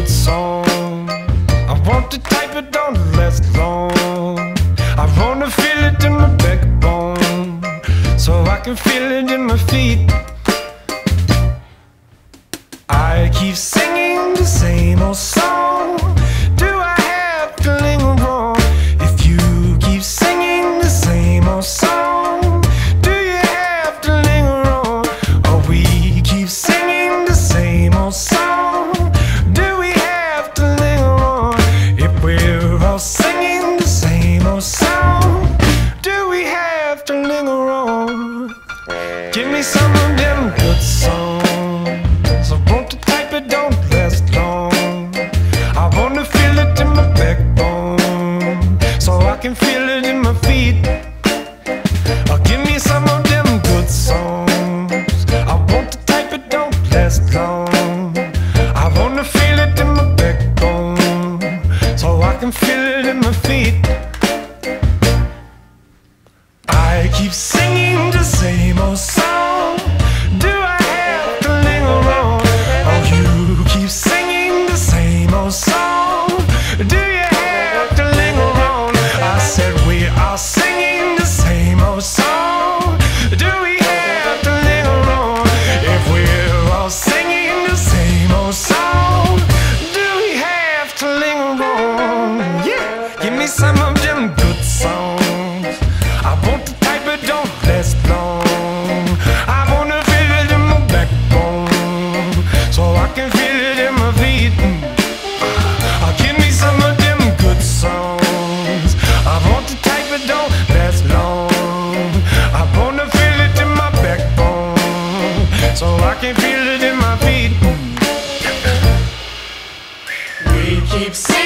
good song. I want to type it, don't last long. I wanna feel it in my backbone, so I can feel it in my feet. I keep singing the same old song. Do I have to linger on? If you keep singing the same old song, do you have to linger on? Or we keep singing the same old song, do we have to linger on? If we're all singing the same old song, do we have to linger on? Give me some of them good songs. I want to type it, don't last long. I wanna feel it in my backbone, so I can feel it in my feet. Give me some of them good songs. I want to type it, don't last long. I wanna feel it in my backbone, so I can feel it in my feet. I keep singing the same old song. Do I have to linger on? Oh, you keep singing the same old song. Do you have to linger on? I said we are singing the same old song. Do we have to linger on? If we're all singing the same old song, do we have to linger on? Yeah, give me some of them good songs. I want to type it, don't last long. I wanna feel it in my backbone, so I can feel it in my feet. Give me some of them good songs. I want to type it, don't last long. I wanna feel it in my backbone, so I can feel it in my feet. We keep singing.